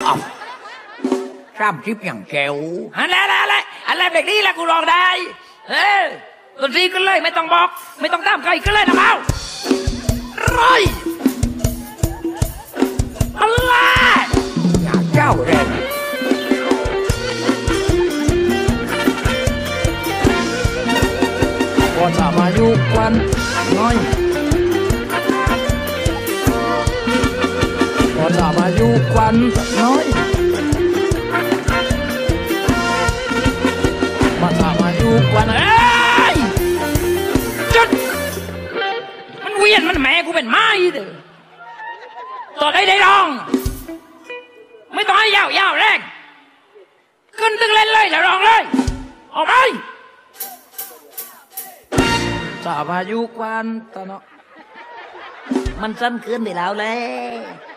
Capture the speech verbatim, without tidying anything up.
เอาสามสิบอย่างแกวอะไรอะไรอะไรอะไรแบบนี้แหละกูลองได้เฮ้ยดนตรีกันเลยไม่ต้องบอก ไม่ต้องตามใครกันเลยนะเมาไรอะไรอยากเจ้าแรงพอจะมาอยู่ควันน้อยพอจะมาอยู่ควันน้อยมาจะมาอยู่ควันเอ้ยจุดมันเวียนมันแหม่กูเป็นไม้เด้อต่อได้ได้รอง ไม่ต้องให้ยาวยาวแรงขึ้นตึงเล่นเลยจะรองเลยออกไปจะมาอยู่ควันตะเนาะมันสั้นเกินไปแล้วเลย